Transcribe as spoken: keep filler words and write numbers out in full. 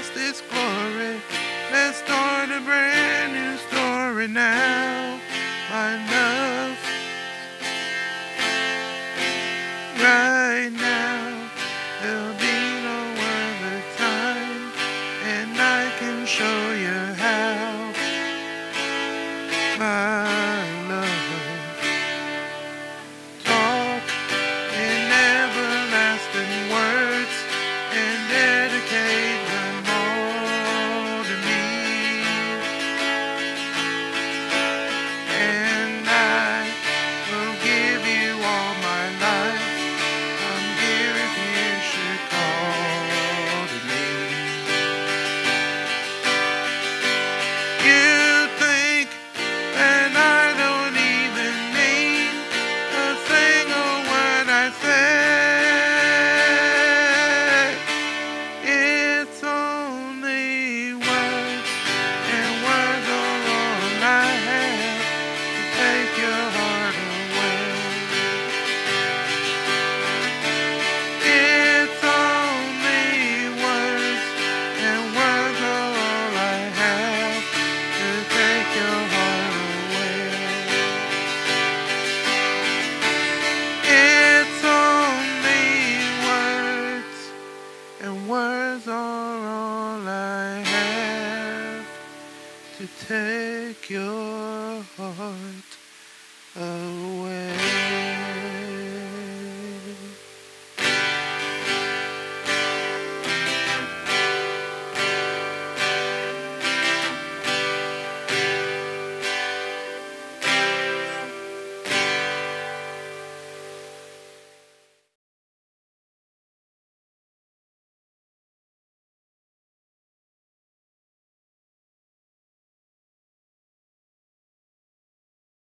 past its glory. Let's start a brand new story now. My love, right now, there'll be no other time, and I can show you how. My love, talk in everlasting words and dedicate them all to me. And I will give you all my life. I'm here if you should call to me. You think that I don't even mean a single word I say. It's only words, and words are all I have to take your heart away. It's only words, and words are all I have to take your heart away. It's only words, and words are all I have to take your heart away.